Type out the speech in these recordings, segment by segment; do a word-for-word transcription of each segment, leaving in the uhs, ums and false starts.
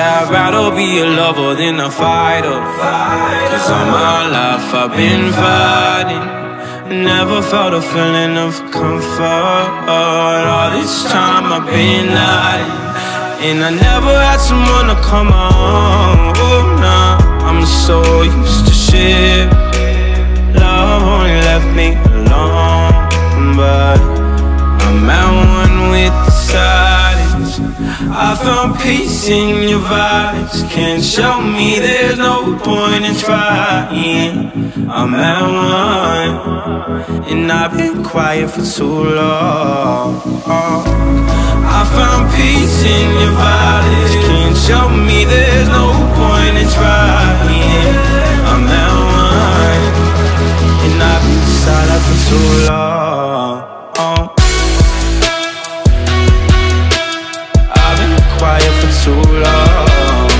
I'd rather be a lover than a fighter. Cause all my life I've been fighting, never felt a feeling of comfort. All this time I've been hiding, and I never had someone to come on. Oh, nah, I'm so used to shit. Love only left me alone, but I'm at one with the silence. I found peace in your vibes. Can't show me there's no point in trying. I'm at one, and I've been quiet for too long. I found peace in your vibes. Can't show me there's no point in trying. I'm at one, and I've been silent for too long. I've been quiet for too long.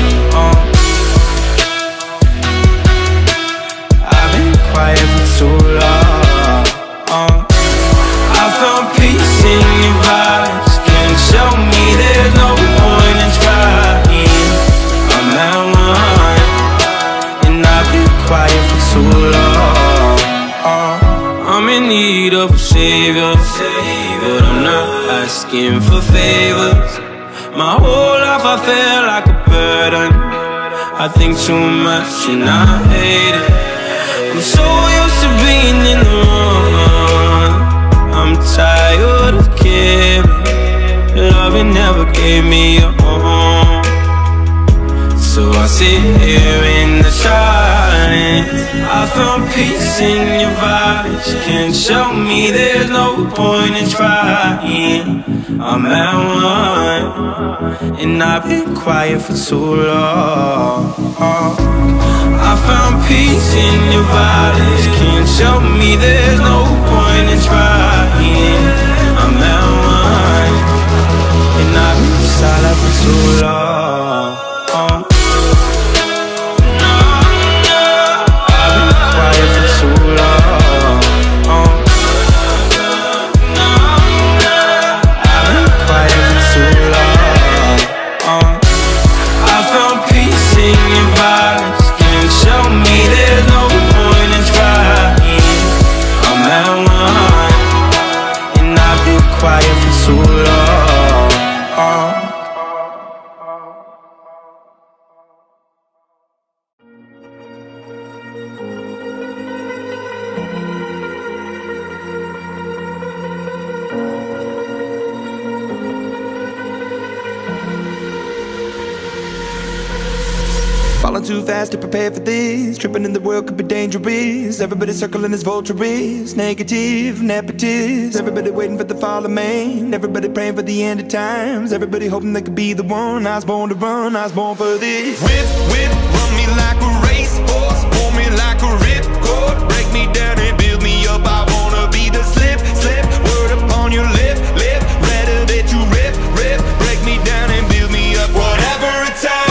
I've been quiet for too long. I found peace in your vibes. Can't show me there's no point in trying. I'm at one, and I've been quiet for too long. I'm in need of a savior, but I'm not asking for favors. My whole life I feel like a burden. I think too much and I hate it. I'm so used to being in the wrong. I'm tired of caring. Loving never gave me a home, so I sit here in the silence. I found peace in your vibes. Can't show me there's no point in trying. I'm at one, and I've been quiet for too long. I found peace in your vibes. Can't show me there's no point in trying. I'm at one, and I've been silent for too long. I've been quiet for too long. I've been quiet for too long. I found peace in your vibes. Can't show me there's no point in trying. I'm at one, and I've been quiet for too long. Falling too fast to prepare for this. Tripping in the world could be dangerous. Everybody circling as vultures. Negative, nepotist. Everybody waiting for the fall of man. Everybody praying for the end of times. Everybody hoping they could be the one. I was born to run, I was born for this. Whip, whip, run me like a racehorse. Pull me like a ripcord. Break me down and build me up. I wanna be the slip, slip. Word upon your lip, lip. Rather that you rip, rip. Break me down and build me up. Whatever it takes.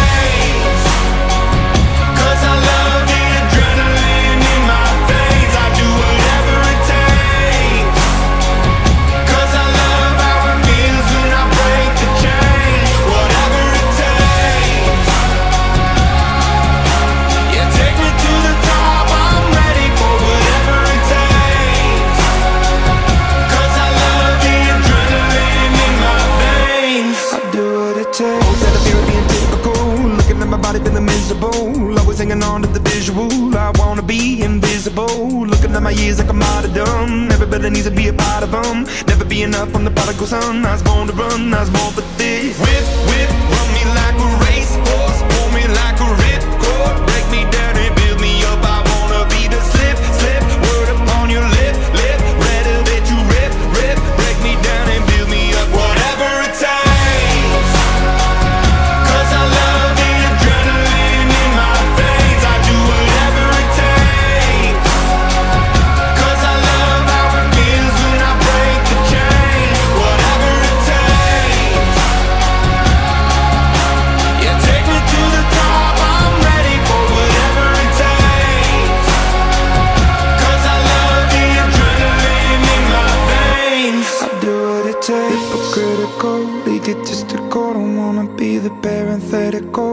Always hanging on to the visual. I wanna be invisible. Looking at my years like I'm martyrdom. Everybody needs to be a part of them. Never be enough, I'm the prodigal son. I was born to run, I was born for this. Whip, whip, run me like a racehorse. Pull me like a ripcord. Break me down and build me up. I wanna be the slip, slip. Word upon your lip, lip. Rather that you rip, rip. Break me down and build me up. Whatever it takes.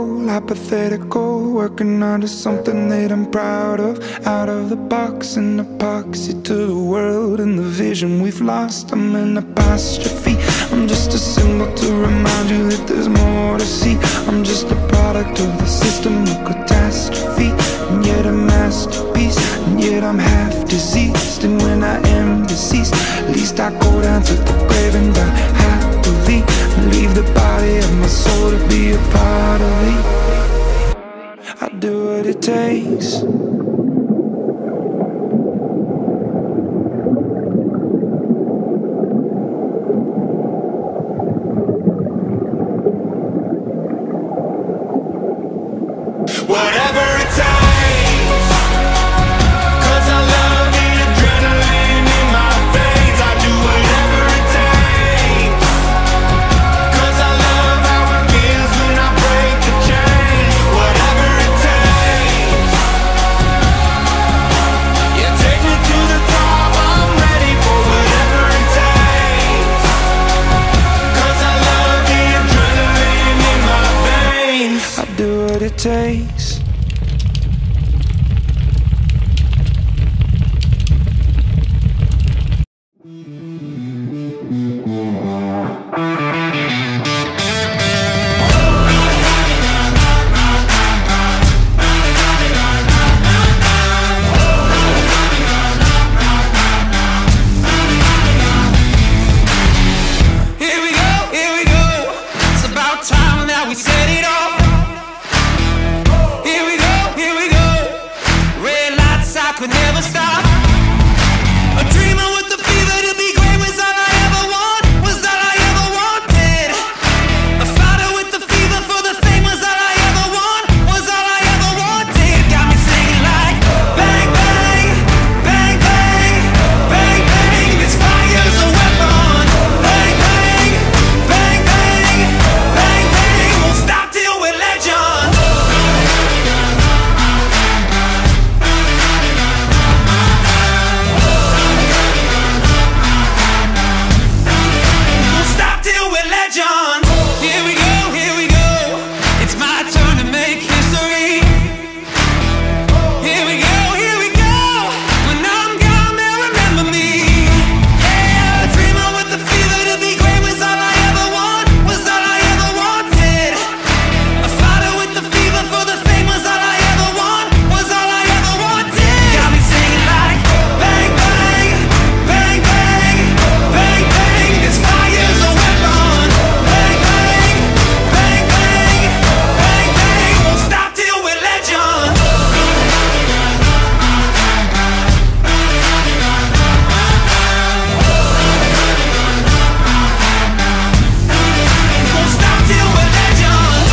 role, hypothetical, working onto something that I'm proud of. Out of the box, an epoxy to the world and the vision we've lost. I'm an apostrophe, I'm just a symbol to remind you that there's more to see. I'm just a product of the system of catastrophe, and yet a masterpiece, and yet I'm half diseased. And when I am deceased, at least I go down to the grave and die happily, and leave the body of my soul to be a part of me. I do what it takes. Whatever it takes, 'cause I love the adrenaline in my veins. I do whatever it takes, 'cause I love how it feels when I break the chains. Whatever it takes, you take me to the top, I'm ready for whatever it takes, 'cause I love the adrenaline in my veins. I do what it takes. Here we go, here we go. It's about time that we set it off. Here we go, here we go. Red lights, I could never stop. A dreamer with the fever to be great was all I ever want, was all I ever wanted. A fighter with the fever for the fame was all I ever want, was all I ever wanted. Got me singing like bang, bang, bang, bang, bang, bang. This fire's a weapon. Bang, bang, bang, bang, bang, bang. Won't stop till we're legends. Won't stop till we're legends. Here we go, here we go. It's my turn to make history. Here we go, here we go. When I'm gone, they'll remember me. Yeah, a dreamer with the fever to be great was all I ever want, was all I ever wanted. A fighter with the fever for the fame was all I ever want, was all I ever wanted. Got me singing like bang, bang, bang, bang, bang, bang. This fire's a weapon. Bang, bang, bang, bang, bang, bang. Won't stop till we're legends. Won't stop till we're legends.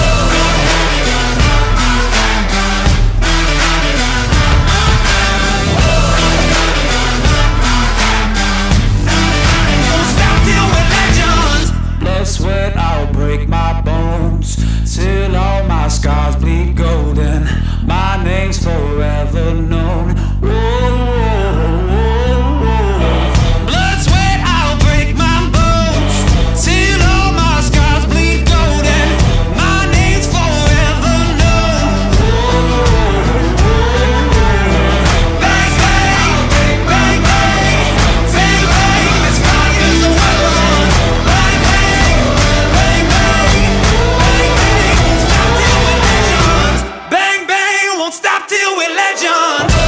Won't stop till we're legends. Blood, sweat, I'll break my bones till all my scars bleed golden. My name's forever known. Whoa, whoa, whoa, whoa. Blood, sweat, I'll break my bones till all my scars bleed golden. My name's forever known. Bang, bang, bang, bang, bang, bang. This fire's a weapon. Bang, bang, bang, bang, bang, bang. Won't stop till we're legends. Bang, bang, won't stop till we're legends.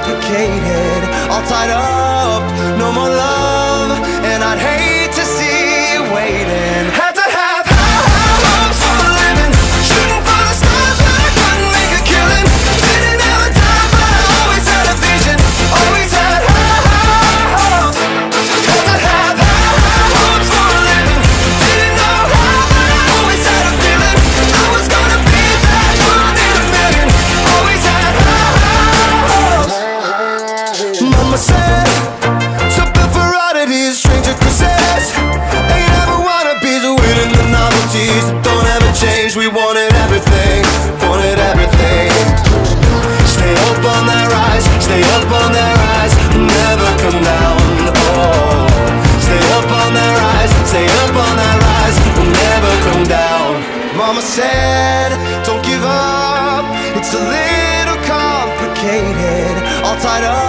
complicated, all tied up, no more love, and I'd hate to see you waiting. Had to have high, high hopes for a living, shooting for the stars when I couldn't make a killing. Didn't have a dime, but I always had a vision, always had high, high hopes. Had to have high, high hopes for a living, didn't know how, but I always had a feeling I was gonna be that one in a million. Always had high, high hopes. Mama said, something for oddities, stranger kisses. Ain't ever wannabes, winning the novelties that don't ever change. We wanted everything, wanted everything. Stay up on that rise, stay up on that rise, never come down. Oh, stay up on that rise, stay up on that rise, we'll never come down. Mama said, don't give up, it's a little complicated, all tied up,